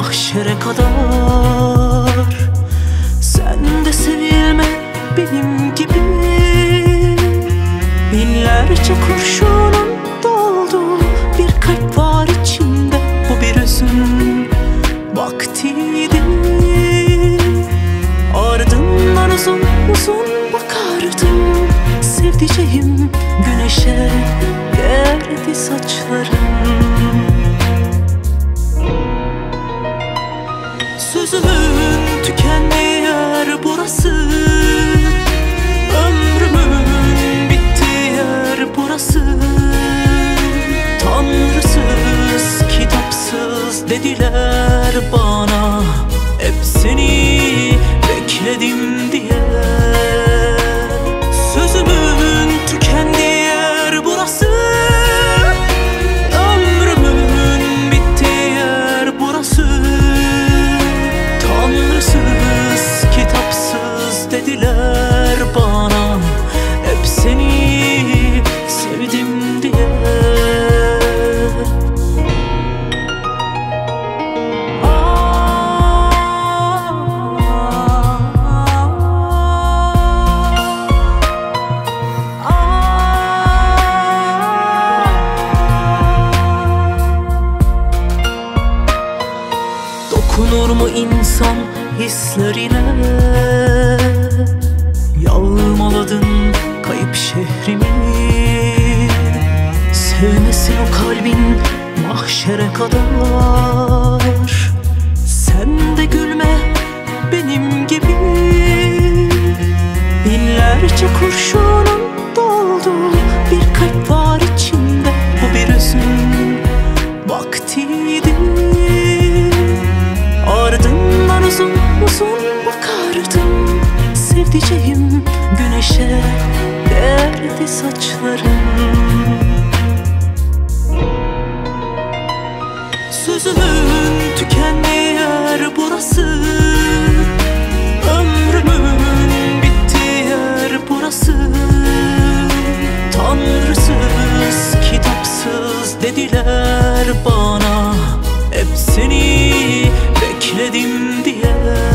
mahşere kadar. Sen de sevilme benim gibi. Binlerce kurşunun doldu bir kalp var içimde. Bu bir üzüm vaktiydi. Ardından uzun uzun bakardım. Sevdiceğim güneşe gerdi saçlarım. Sözümün tükendiği yer burası. Ömrümün bittiği yer burası. Tanrısız, kitapsız dediler bana. Hep seni bekledim diye. Sözümün tükendiği yer burası. Ömrümün bittiği yer burası. Tanrısız, kitapsız dediler bana. Hep seni sevdim diye. Dokunur mu insan hislerine? Yağmaladın kayıp şehrimi. Sevmesin o kalbin mahşere kadar. Sen de gülme benim gibi. Binlerce kurşunun doldu bir kalp var içimde. Bu bir üzüm vaktiydi. Ardından uzun uzun bakardım. Sevdiceğim güneşe gerdi saçlarım. Sözümün tükendiği yer burası. Ömrümün bittiği yer burası. Tanrısız, kitapsız dediler bana. Hep seni bekledim diye.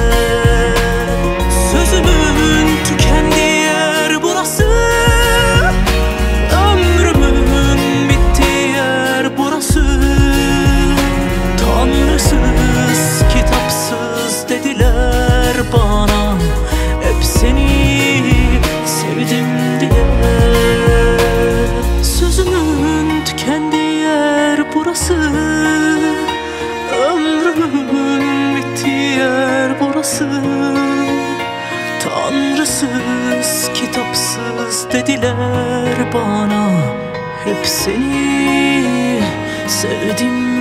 Sözümün tükendiği yer burası. Ömrümün bittiği yer burası. Tanrısız, kitapsız dediler bana. Hep seni sevdim diye. Sözümün tükendiği yer burası. Ömrümün bittiği yer burası. Tanrısız, kitapsız dediler bana. Hep seni sevdim